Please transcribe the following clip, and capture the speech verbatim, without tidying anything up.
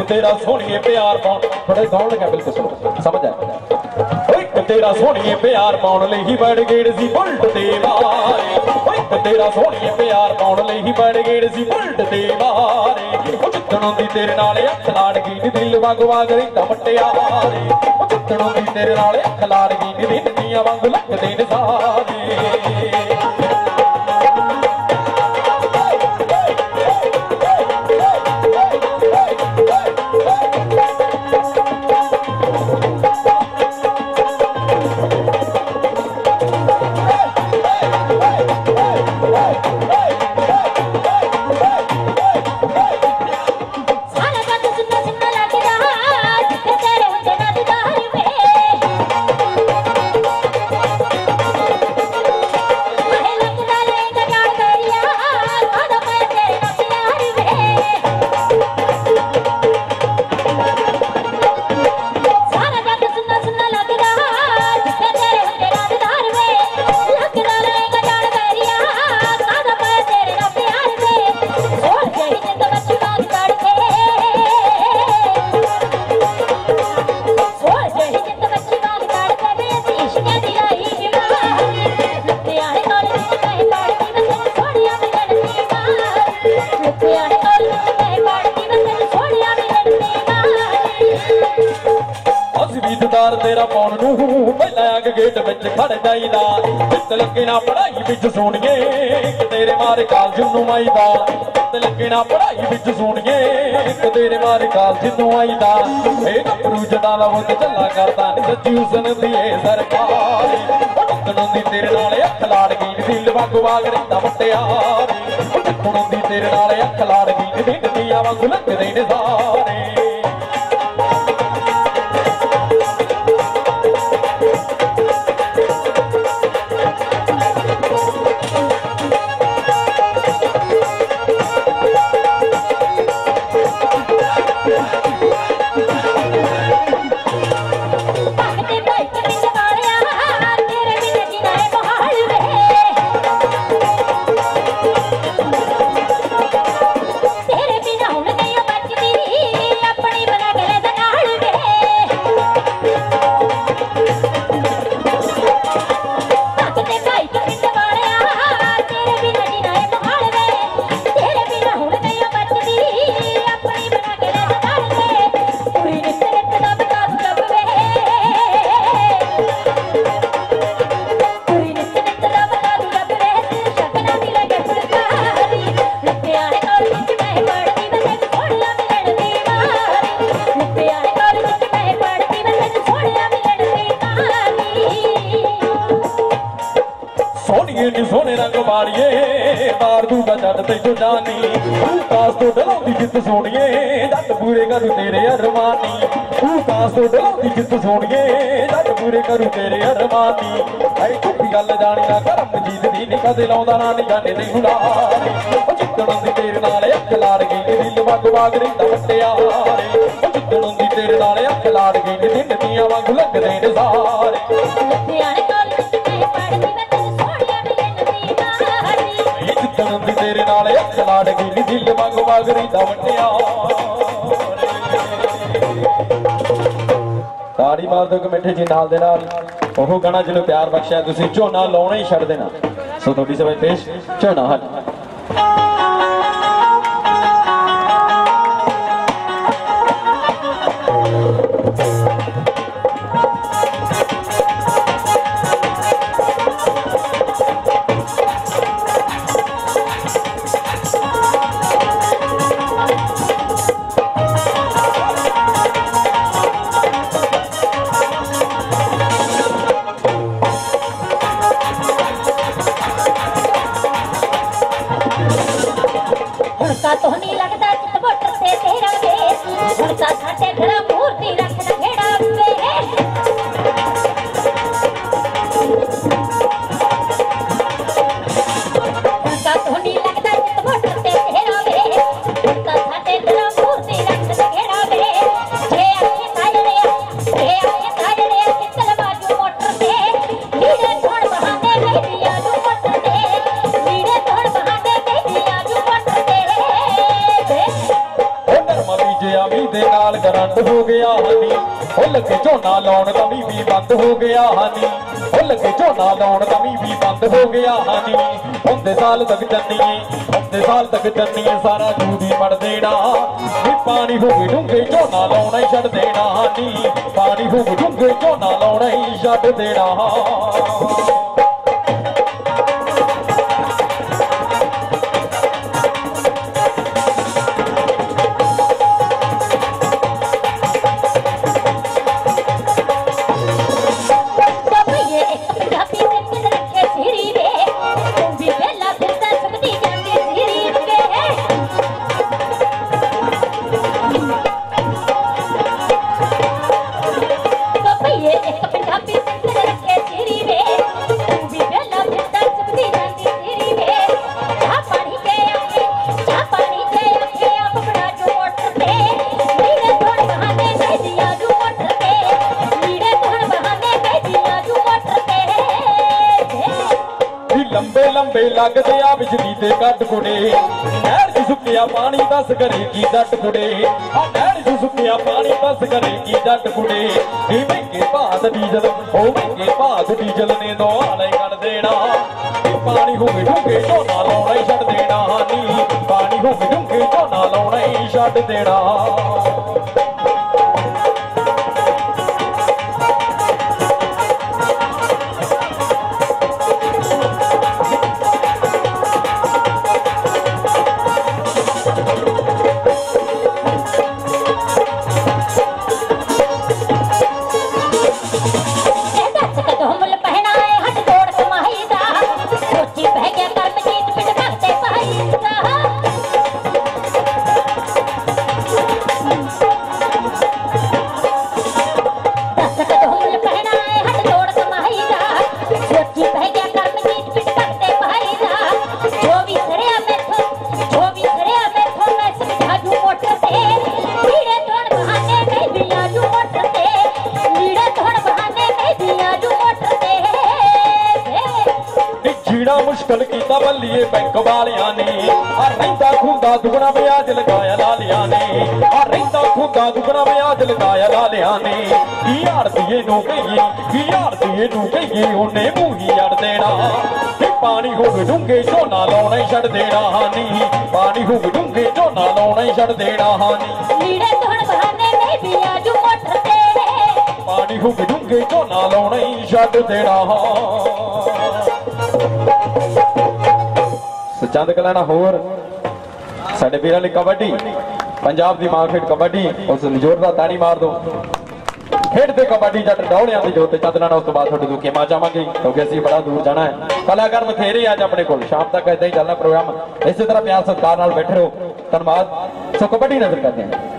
तेरा सोनिए प्यार पाउण थोड़े गाउण लगा बिल्कुल सुनो समझ आया एक तेरा सोनिए प्यार पाउण लई ही बड़ गेड़ सी बुलट ते मारे एक तेरा सोनिए प्यार पाउण लई ही बड़ गेड़ सी बुलट ते मारे ओ जिੱਤਣੋਂ ਦੀ तेरे नाल अख लाड़ गई दिल वांग वांग रहिंदा मटियारे ओ जिੱਤਣੋਂ ਦੀ तेरे नाल अख लाड़ गई दिल ਦੀਆਂ वांग लगदे ने सारे तेरा पौन नू पहला अग गेट विच खड़ जाईदा जित लगे ना पढ़ाई विच सोनिए तेरे मारे कालज नू आईदा जित लगे ना पढ़ाई विच सोनिए तेरे मारे कालज नू आईदा ए गपरू जदा लवत चला करदा नी सच्ची हुसन दी सरकार जितणों दी तेरे नाल अख लाड़ गई दिल वांग वाग रहिंदा मटियारे जितणों दी तेरे नाल अख लाड़ गई दिल दियां वांग लगदे ने सारे सोने रंग माड़िए मार दूंगा जट तैनू जानी तू कास तो डलाउंदी जित सोनिए जट पूरे करू तेरे अरमानी तू कास तो डलाउंदी जित सोनिए जट पूरे करू तेरे अरमानी ऐ झूठी गल जानी ना करम जीत दी नी कदे लाउंदा ना नी जाने दी हुलारे ओ जितणों दी तेरे नाल अख लाड़ गई दिल वांग वाग रहिंदा मटियारे ओ जितणों दी तेरे नाल अख लाड़ गई दिल दियां वांग लगदे ने सारे तेरे नाल अख लाड़ गई दिल वांग वाग रहिंदा मटियारे ताड़ी मार दो मिठे जी नाल दे नाल ओह गाना जिन्होंने प्यार बख्शिया तुसीं झोना लाउणा ही छड्ड देना सो तुहाडी सभा पेश झोना हट ਗਿਆ ਮੀਂਹ ਦੇ ਨਾਲ ਕਰੰਟ ਹੋ ਗਿਆ ਹਨੀ ਉਹ ਲੱਗੇ ਝੋਨਾ ਲਾਉਣ ਤਾਂ ਮੀਂਹ ਵੀ ਬੰਦ ਹੋ ਗਿਆ ਹਨੀ ਉਹ ਲੱਗੇ ਝੋਨਾ ਲਾਉਣ ਤਾਂ ਮੀਂਹ ਵੀ ਬੰਦ ਹੋ ਗਿਆ ਹਨੀ ਹੁੰਦੇ ਸਾਲ ਤੱਕ ਚੰਨੀਏ ਹੁੰਦੇ ਸਾਲ ਤੱਕ ਚੰਨੀਏ ਸਾਰਾ ਜੂਦੀ ਮੜ ਦੇਣਾ ਵੀ ਪਾਣੀ ਹੋਵੇ ਡੂੰਘੇ ਝੋਨਾ ਲਾਉਣਾ ਹੀ ਛੱਡ ਦੇਣਾ ਹਨੀ ਪਾਣੀ ਹੋਵੇ ਡੂੰਘੇ ਝੋਨਾ ਲਾਉਣਾ ਹੀ ਛੱਡ ਦੇਣਾ लंबे लंबे लगते आ बिजली दे कट कुड़े नहर च सुक्किया पानी दस करे की जट कुड़े आ नहर च सुक्किया पानी दस करे की जट कुड़े नी महंगे भात डीजल ओ महंगे भात डीजल ने दो आले कर देना पानी होवे डूंगे झोना लाउणा ही छड्ड देना नी पानी होवे डूंगे झोना लाउणा ही छड्ड देना मुश्किल कीता बल्लीए बैंक वालियां ने आ रहिंदा खुंदा दुगना ब्याज लगाया लालियां ने आ रहिंदा खुंदा दुगना ब्याज लगाया लालियां ने की आड़तीए नूं कहिए की आड़तीए नूं कहिए ओने मूंह ही अड़ देना ते पानी होवे डूंगे झोना लाउणा ही छड्ड देना हानी पानी होवे डूंगे झोना लाउणा ही छड्ड देना हानी लीड़े धोण बहाने नहीं भी आजू मोटर ते पानी होवे डूंगे झोना लाउणा ही छड्ड देना चंद कलाना होर साडे वीरां लई कबड्डी पंजाब दी मां खेड कबड्डी उस जोरदार ताड़ी मार दो खेडते कबड्डी जट डौलियां दी जोते चंद लाना उस तो बाद थोड़ी दूर खेमा जावांगे क्योंकि असीं बड़ा दूर जाना है कलाकार बथेरे अज अपने कोल शाम तक इदां ही चलना प्रोग्राम इसी तरह प्यार सत्कार नाल बैठे रहो धन्यवाद सो कबड्डी नजर करते हैं।